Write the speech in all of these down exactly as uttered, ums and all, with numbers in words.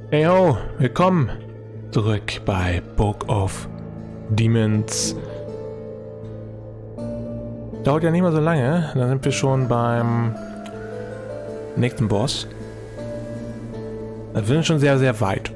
Hey ho, willkommen zurück bei Book of Demons. Dauert ja nicht mehr so lange, dann sind wir schon beim nächsten Boss. Wir sind schon sehr, sehr weit.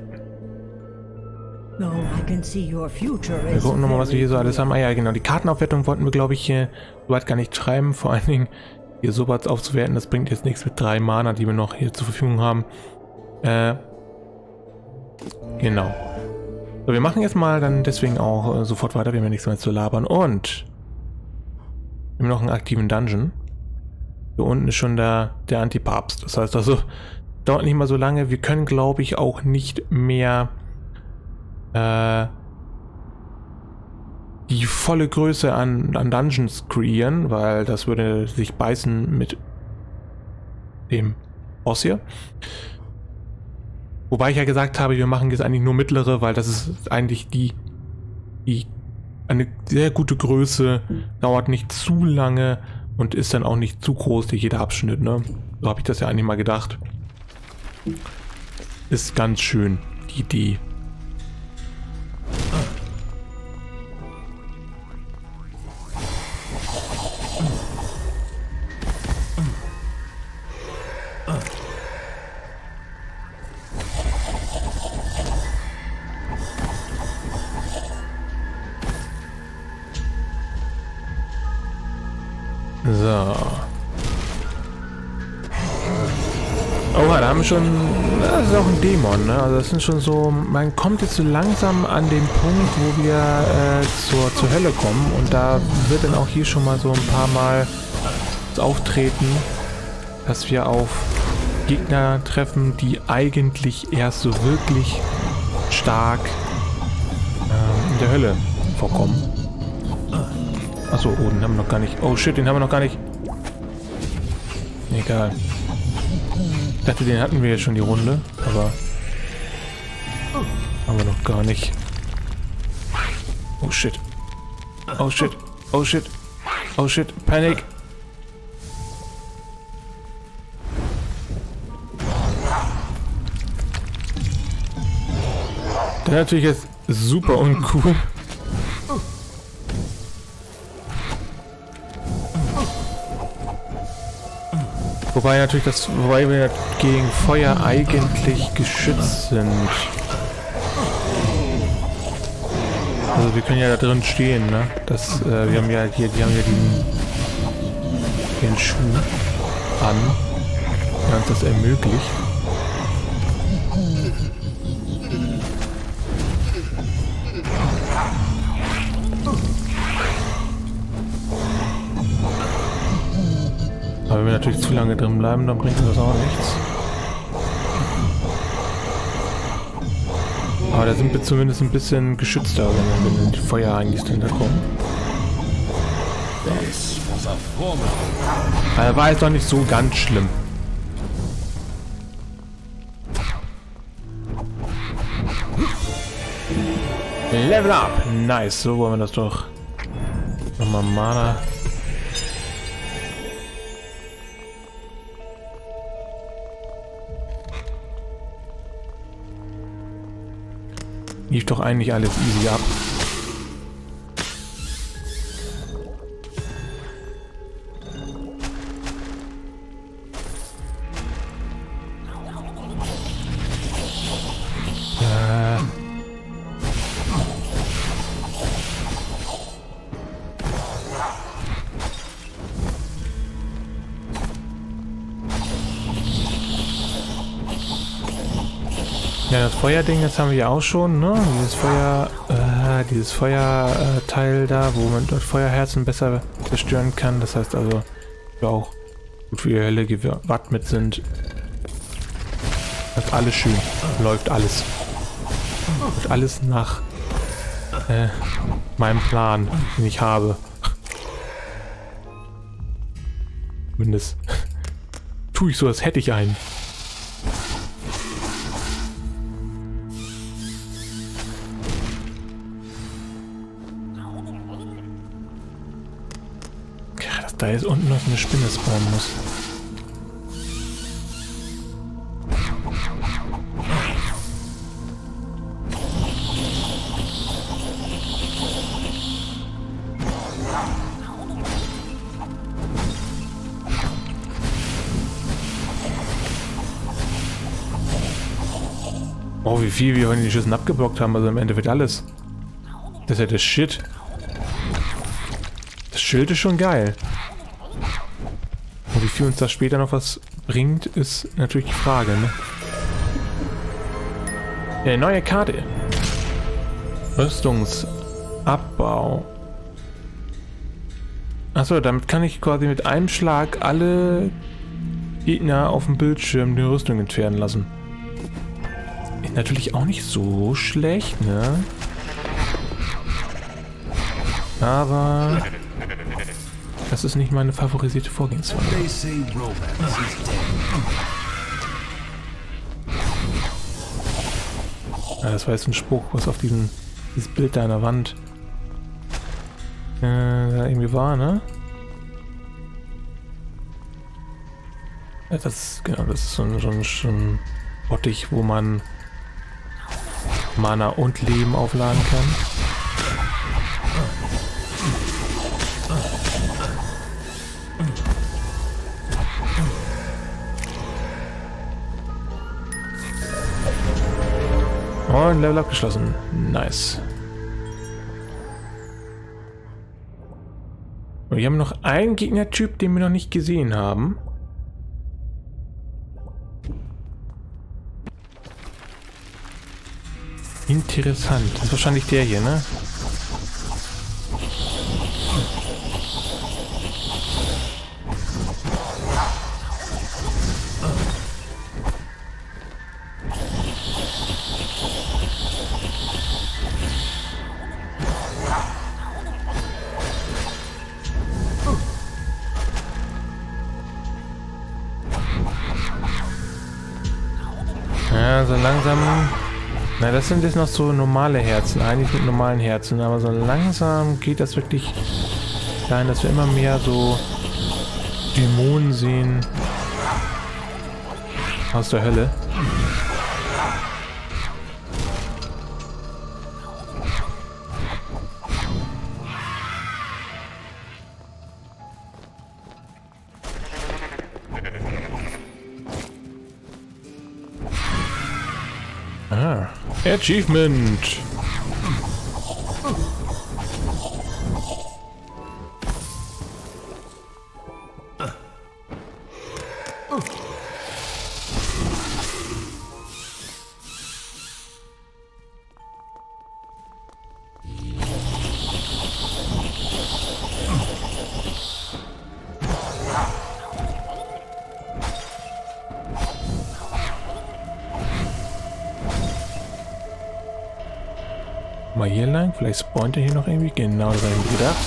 Wir gucken nochmal, was wir hier so alles haben. Ah ja, genau, die Kartenaufwertung wollten wir, glaube ich, hier soweit gar nicht schreiben. Vor allen Dingen hier sowas aufzuwerten, das bringt jetzt nichts mit drei Mana, die wir noch hier zur Verfügung haben. Äh, genau. So, wir machen jetzt mal dann deswegen auch äh, sofort weiter, wir haben ja nichts mehr zu labern. Und wir haben noch einen aktiven Dungeon. Hier unten ist schon der, der Antipapst. Das heißt also, dauert nicht mal so lange. Wir können, glaube ich, auch nicht mehr äh, die volle Größe an, an Dungeons kreieren, weil das würde sich beißen mit dem Boss hier. Wobei ich ja gesagt habe, wir machen jetzt eigentlich nur mittlere, weil das ist eigentlich die, die eine sehr gute Größe, dauert nicht zu lange und ist dann auch nicht zu groß, jeder Abschnitt, ne? So habe ich das ja eigentlich mal gedacht. Ist ganz schön, die Idee. So. Oh, da haben wir schon... Das ist auch ein Dämon, ne? Also das sind schon so... Man kommt jetzt so langsam an den Punkt, wo wir äh, zur, zur Hölle kommen. Und da wird dann auch hier schon mal so ein paar Mal auftreten, dass wir auf Gegner treffen, die eigentlich erst so wirklich stark ähm, in der Hölle vorkommen. Achso, oh, den haben wir noch gar nicht. Oh shit, den haben wir noch gar nicht. Egal. Ich dachte, den hatten wir jetzt schon die Runde, aber haben wir noch gar nicht. Oh shit. Oh shit. Oh shit. Oh shit. Panik. Das ist natürlich jetzt super uncool. Wobei natürlich das, wobei wir gegen Feuer eigentlich geschützt sind. Also wir können ja da drin stehen, ne? Das, äh, wir haben ja hier, die haben ja den, den Schuh an, der uns das ermöglicht. Aber wenn wir natürlich zu lange drin bleiben, dann bringt das auch nichts. Aber da sind wir zumindest ein bisschen geschützter, wenn, wenn die Feuer eigentlich dahinter kommen. Also war jetzt noch nicht so ganz schlimm. Level up! Nice, so wollen wir das doch. Nochmal Mana. Lief doch eigentlich alles easy ab. Äh. Ja, das Feuerding, das haben wir ja auch schon, ne? Dieses Feuer, äh, dieses Feuerteil äh, da, wo man dort Feuerherzen besser zerstören kann. Das heißt also, wir auch gut für die Hölle gewappnet sind. Das ist alles schön. Läuft alles. Läuft alles nach äh, meinem Plan, den ich habe. Zumindest tue ich so, als hätte ich einen. Da jetzt unten noch eine Spinne spawnen muss. Oh, wie viel wir von den Schüssen abgeblockt haben. Also im Endeffekt alles. Das ist ja der Shit. Das Schild ist schon geil. Und wie viel uns das später noch was bringt, ist natürlich die Frage, ne? Eine neue Karte. Rüstungsabbau. Achso, damit kann ich quasi mit einem Schlag alle Gegner auf dem Bildschirm die Rüstung entfernen lassen. Ist natürlich auch nicht so schlecht, ne? Aber das ist nicht meine favorisierte Vorgehensweise. Ja, das war jetzt ein Spruch, was auf diesen, dieses Bild da an der Wand äh, da irgendwie war, ne? Ja, das, genau, das ist so ein, so ein, so ein Bottich, wo man Mana und Leben aufladen kann. Und Level abgeschlossen. Nice. Und wir haben noch einen Gegnertyp, den wir noch nicht gesehen haben. Interessant. Das ist wahrscheinlich der hier, ne? Ja, so langsam... Na, das sind jetzt noch so normale Herzen, eigentlich mit normalen Herzen, aber so langsam geht das wirklich dahin, dass wir immer mehr so Dämonen sehen aus der Hölle. Ah, Achievement! Mal hier lang, vielleicht spawnt er hier noch irgendwie. Genau, das habe ich mir gedacht.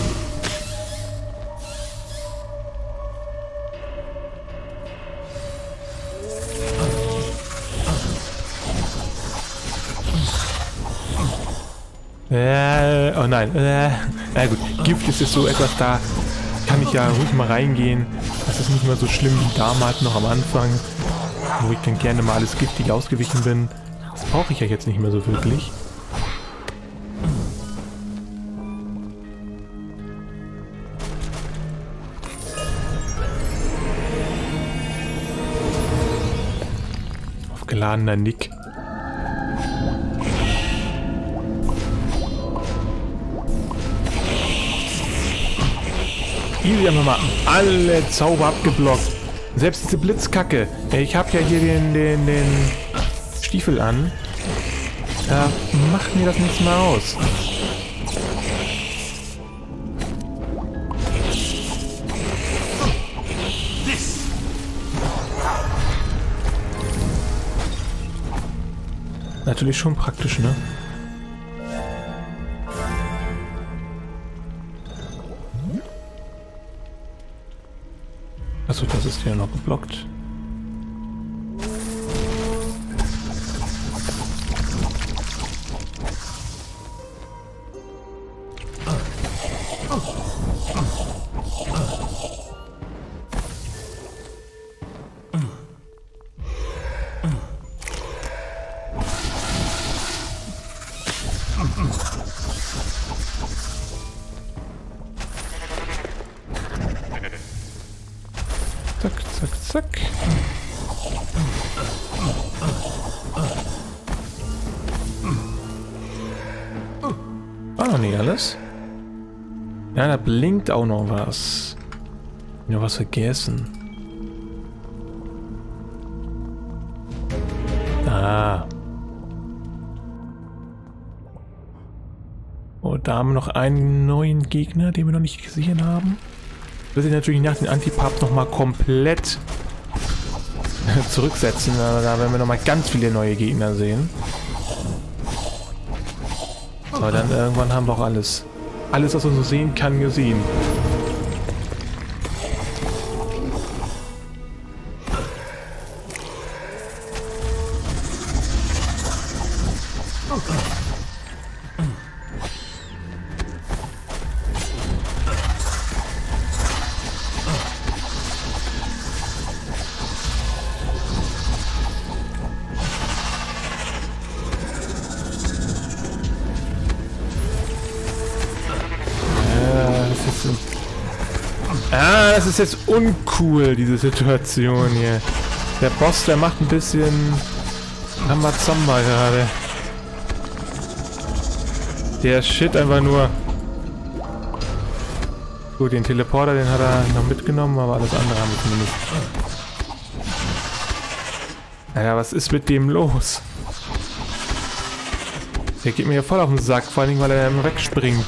Äh, oh nein. Äh, na gut, Gift ist jetzt so etwas, da kann ich ja ruhig mal reingehen. Das ist nicht mehr so schlimm wie damals noch am Anfang, wo ich dann gerne mal alles giftig ausgewichen bin. Das brauche ich ja jetzt nicht mehr so wirklich. Aufgeladener Nick. Easy, haben wir mal alle Zauber abgeblockt. Selbst diese Blitzkacke. Ich habe ja hier den, den, den Stiefel an. Da macht mir das nichts mehr aus. Natürlich schon praktisch, ne? Achso, das ist ja noch geblockt. Zack, zack, zack. noch nicht alles. Ja, da blinkt auch noch was. Ich hab noch was vergessen. Ah. Oh, da haben wir noch einen neuen Gegner, den wir noch nicht gesehen haben. Wir sind natürlich nach den Antipap nochmal komplett zurücksetzen. Da werden wir nochmal ganz viele neue Gegner sehen. Aber dann irgendwann haben wir auch alles. Alles, was man so sehen kann, gesehen. Ah, das ist jetzt uncool, diese Situation hier. Der Boss, der macht ein bisschen Rambazamba gerade. Der shit einfach nur. Gut, den Teleporter, den hat er noch mitgenommen, aber alles andere haben wir zumindest. Naja, was ist mit dem los? Der geht mir ja voll auf den Sack, vor allem weil er immer wegspringt.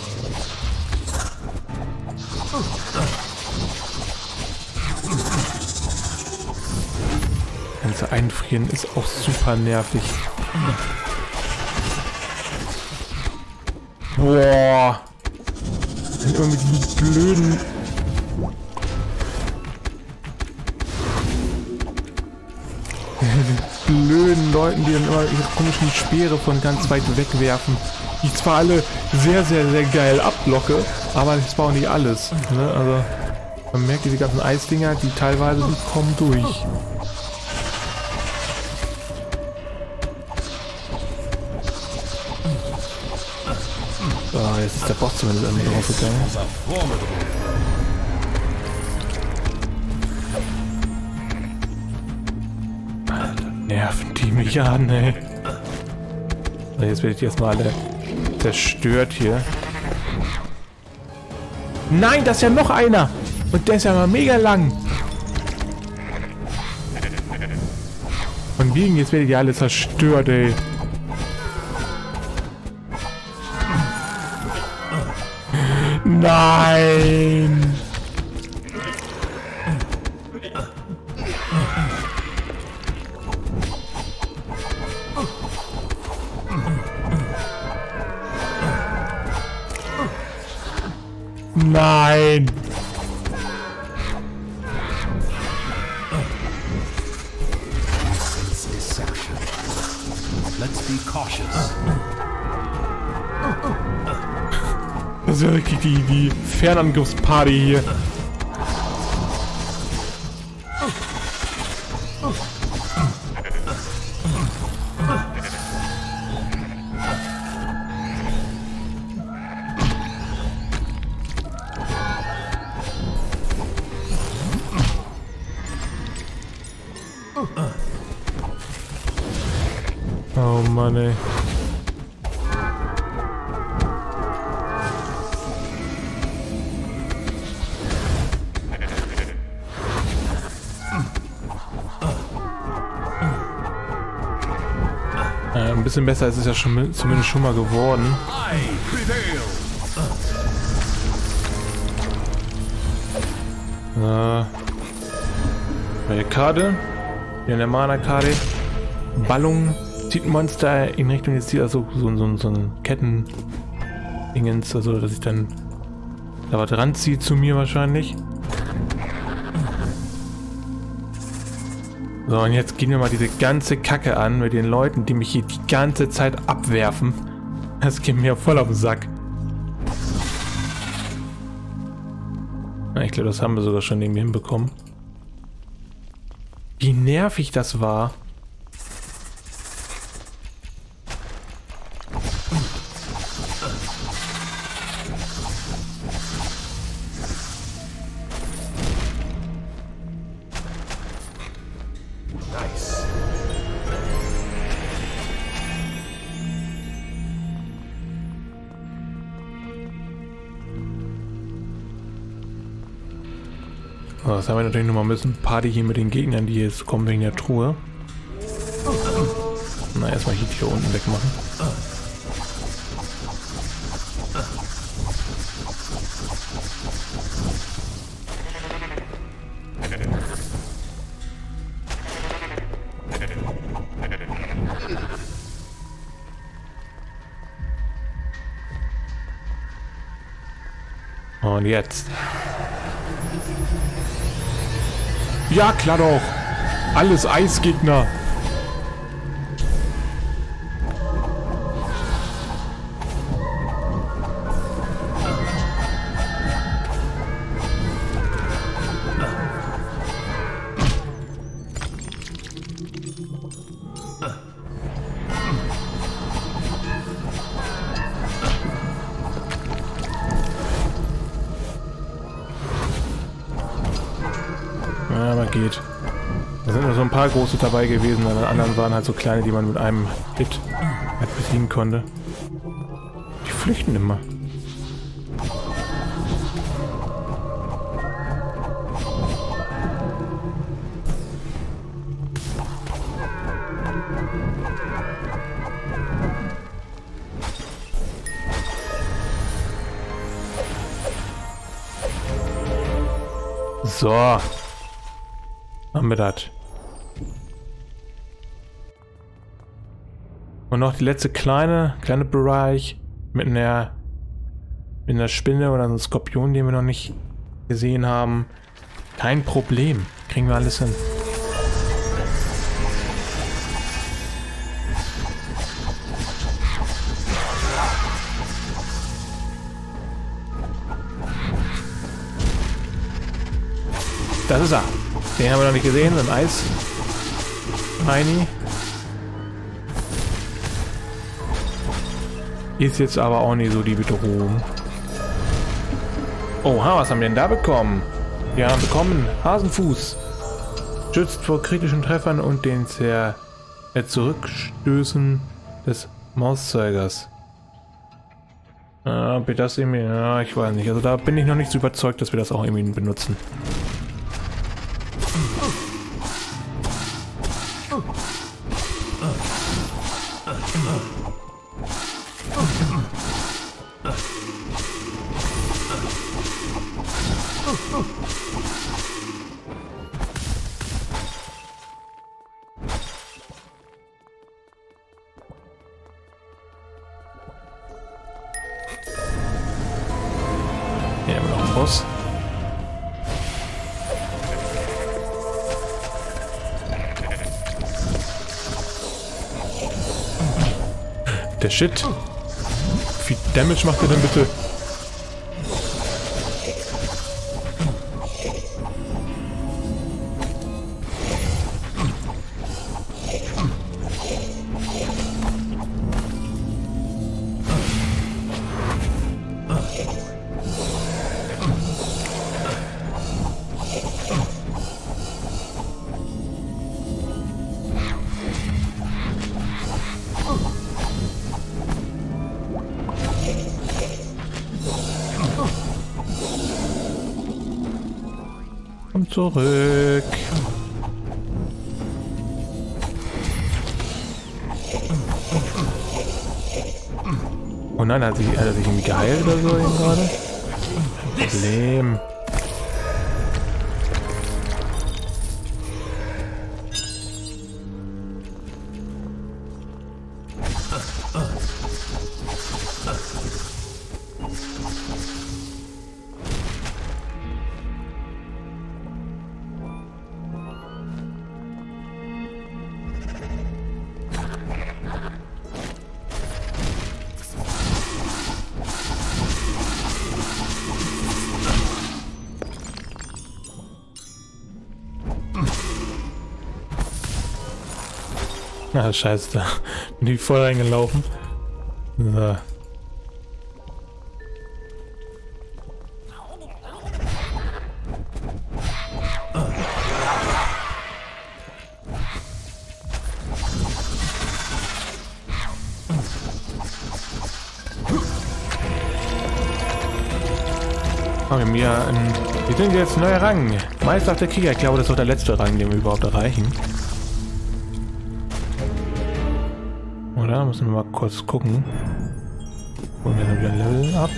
Ganze Einfrieren ist auch super nervig. Boah. Dann immer mit diesen blöden... blöden Leuten, die dann immer ihre komischen Speere von ganz weit wegwerfen. Die ich zwar alle sehr, sehr, sehr geil abblocke, aber das war auch nicht alles. Ne? Also, man merkt diese ganzen Eisdinger, die teilweise, die kommen durch. So, jetzt ist der Boss zumindest irgendwie draufgegangen. Nerven die mich an, ey. So, jetzt werde ich die erstmal alle zerstört hier. Nein, das ist ja noch einer! Und der ist ja mal mega lang. Von wegen, jetzt werde ich die alle zerstört, ey. Nein! Nein! Let's be cautious. Das ist ja wirklich die, die Fernangriffsparty hier. Oh Mann, ey. Äh, ein bisschen besser ist es ja schon, zumindest schon mal geworden. Äh, bei der Karte, hier in der Mana-Karte, Ballung zieht ein Monster in Richtung des Ziels, also so, so, so ein Ketten-Dingens, also dass ich dann da was ranziehe zu mir wahrscheinlich. So, und jetzt gehen wir mal diese ganze Kacke an mit den Leuten, die mich hier die ganze Zeit abwerfen. Das geht mir voll auf den Sack. Na, ich glaube, das haben wir sogar schon irgendwie hinbekommen. Wie nervig das war. So, das haben wir natürlich nochmal ein bisschen Party hier mit den Gegnern, die jetzt kommen wegen der Truhe. Na, erstmal hier, hier unten wegmachen. Und jetzt. Ja, klar doch. Alles Eisgegner. Ja, aber geht. Da sind nur so ein paar große dabei gewesen, und die anderen waren halt so kleine, die man mit einem Hit halt besiegen konnte. Die flüchten immer. So. Haben wir das. Und noch die letzte kleine, kleine Bereich mit einer, mit einer Spinne oder einem Skorpion, den wir noch nicht gesehen haben. Kein Problem. Kriegen wir alles hin. Das ist er. Den haben wir noch nicht gesehen, so ein Eis. Heini. Ist jetzt aber auch nicht so die Bedrohung. Oha, was haben wir denn da bekommen? Wir haben bekommen Hasenfuß. Schützt vor kritischen Treffern und den Zer äh, Zurückstößen des Mauszeigers. Ah, ob wir das irgendwie... Ja, ich weiß nicht. Also da bin ich noch nicht so überzeugt, dass wir das auch irgendwie benutzen. Hier haben wir noch einen Boss. Der Shit. Wie viel Damage macht er denn bitte? Komm zurück. Oh nein, hat, sich, hat er sich irgendwie geheilt oder so eben gerade? Problem. Ah, scheiße, da bin ich voll reingelaufen. So. Oh, wir haben hier einen Wir sind jetzt neuer Rang. Meister der Krieger. Ich glaube, das ist auch der letzte Rang, den wir überhaupt erreichen. Oder? Müssen wir mal kurz gucken. Holen wir dann wieder ein Level ab.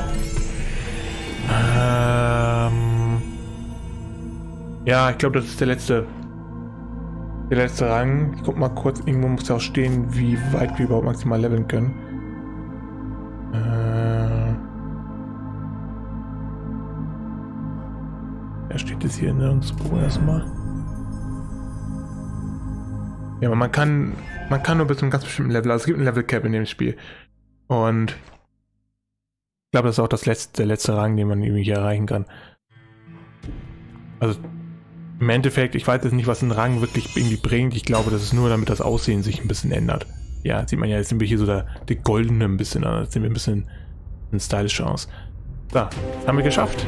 Ähm ja, ich glaube, das ist der letzte. Der letzte Rang. Ich guck mal kurz. Irgendwo muss ja auch stehen, wie weit wir überhaupt maximal leveln können. Äh ja, steht das hier nirgendwo erstmal. Ja, aber man kann, man kann nur bis zu einem ganz bestimmten Level. Also es gibt ein Level Cap in dem Spiel. Und ich glaube, das ist auch das letzte, der letzte Rang, den man irgendwie hier erreichen kann. Also im Endeffekt, ich weiß jetzt nicht, was ein Rang wirklich irgendwie bringt. Ich glaube, das ist nur, damit das Aussehen sich ein bisschen ändert. Ja, sieht man ja, jetzt sind wir hier so der, der Goldene ein bisschen, jetzt sehen wir ein bisschen ein stylischer aus. So, das haben wir geschafft.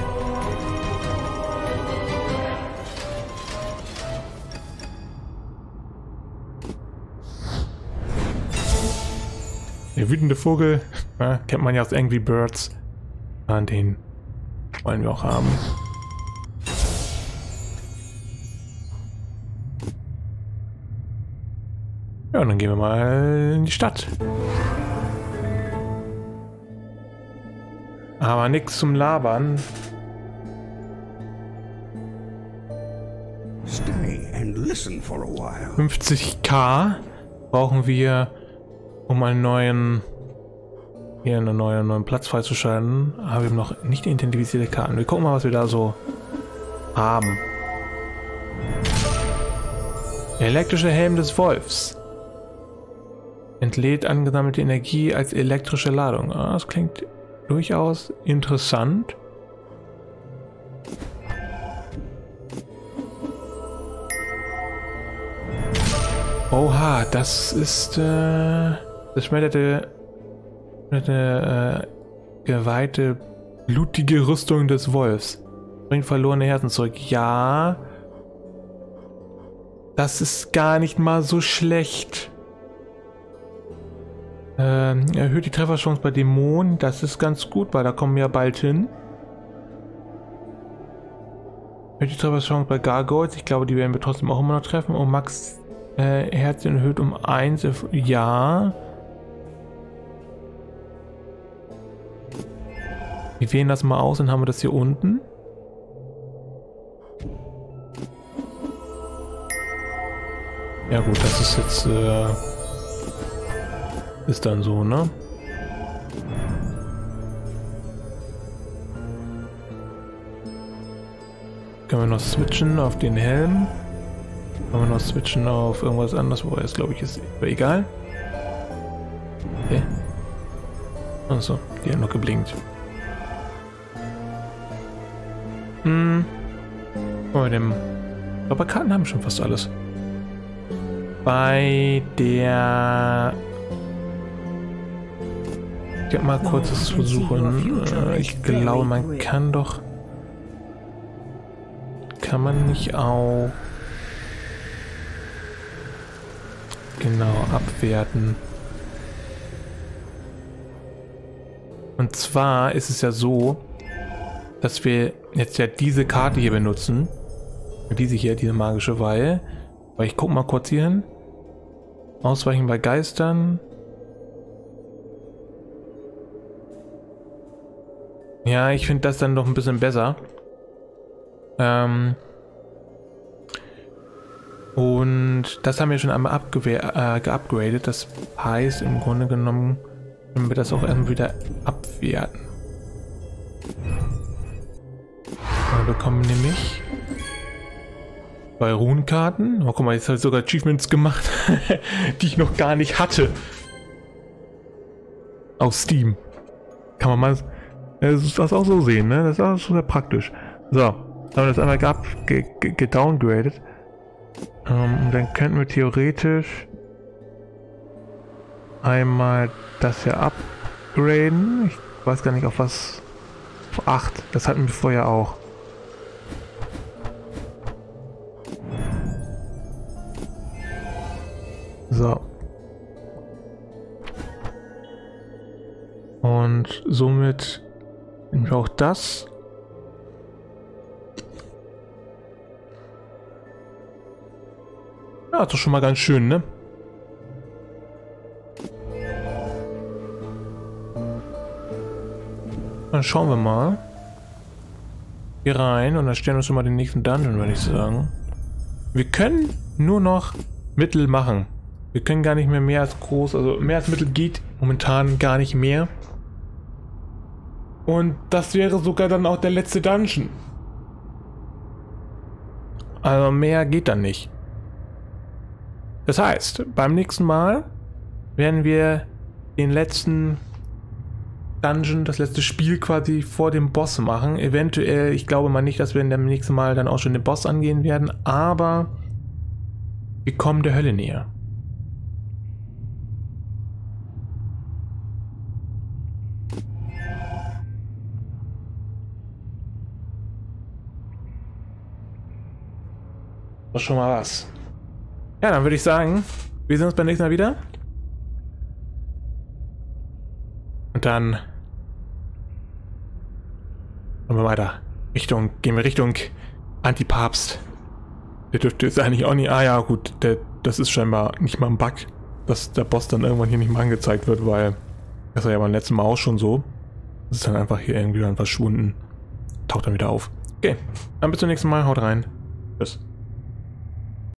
Der wütende Vogel, ja, kennt man ja aus Angry Birds. Ja, den wollen wir auch haben. Ja, und dann gehen wir mal in die Stadt. Aber nichts zum Labern. fünfzigtausend brauchen wir, um einen neuen, hier einen neuen, neuen Platz freizuschalten. Aber wir haben noch nicht identifizierte Karten. Wir gucken mal, was wir da so haben. Der elektrische Helm des Wolfs. Entlädt angesammelte Energie als elektrische Ladung. Ah, das klingt durchaus interessant. Oha, das ist äh, das schmetterte, schmetterte äh, geweihte, blutige Rüstung des Wolfs. Bringt verlorene Herzen zurück. Ja, das ist gar nicht mal so schlecht. Ähm, erhöht die Trefferchance bei Dämonen. Das ist ganz gut, weil da kommen wir ja bald hin. Erhöht die Trefferchance bei Gargoyles. Ich glaube, die werden wir trotzdem auch immer noch treffen. Und Max äh, Herzen erhöht um eins. Ja. Wir wählen das mal aus, dann haben wir das hier unten. Ja gut, das ist jetzt... Äh Ist dann so, ne? Können wir noch switchen auf den Helm? Können wir noch switchen auf irgendwas anderes, wobei es glaube ich ist aber egal. Okay. Achso, die haben noch geblinkt. Hm. Bei dem. Aber Karten haben schon fast alles. Bei der. Ich werde mal kurz das versuchen. Ich glaube, man kann doch... Kann man nicht auch... Genau, abwerten. Und zwar ist es ja so, dass wir jetzt ja diese Karte hier benutzen. Diese hier, diese magische Weihe. Aber ich gucke mal kurz hier hin. Ausweichen bei Geistern. Ja, ich finde das dann doch ein bisschen besser. Ähm und das haben wir schon einmal äh, geupgradet. Das heißt, im Grunde genommen können wir das auch erstmal wieder abwerten. Wir bekommen nämlich bei Runenkarten. Oh, guck mal, jetzt habe ich sogar Achievements gemacht, die ich noch gar nicht hatte. Aus Steam. Kann man mal... Das ist das auch so sehen, ne? Das ist auch sehr praktisch. So, haben wir das einmal gedowngradet. Ge ähm, und dann könnten wir theoretisch einmal das hier upgraden. Ich weiß gar nicht auf was. Auf acht. Das hatten wir vorher auch. So. Und somit auch das. Ja, ist doch schon mal ganz schön, ne? Dann schauen wir mal hier rein und dann stellen wir uns schon mal den nächsten Dungeon, würde ich sagen. Wir können nur noch Mittel machen. Wir können gar nicht mehr mehr als groß, also mehr als Mittel geht momentan gar nicht mehr. Und das wäre sogar dann auch der letzte Dungeon. Also mehr geht dann nicht. Das heißt, beim nächsten Mal werden wir den letzten Dungeon, das letzte Spiel quasi vor dem Boss machen. Eventuell, ich glaube mal nicht, dass wir in dem nächsten Mal dann auch schon den Boss angehen werden, aber wir kommen der Hölle näher. Das ist schon mal was. Ja, dann würde ich sagen, wir sehen uns beim nächsten Mal wieder. Und dann machen wir weiter. Richtung, gehen wir Richtung Antipapst. Der dürfte jetzt eigentlich auch nicht. Ah ja, gut, der, das ist scheinbar nicht mal ein Bug, dass der Boss dann irgendwann hier nicht mehr angezeigt wird, weil das war ja beim letzten Mal auch schon so. Das ist dann einfach hier irgendwie dann verschwunden. Taucht dann wieder auf. Okay, dann bis zum nächsten Mal. Haut rein. Tschüss.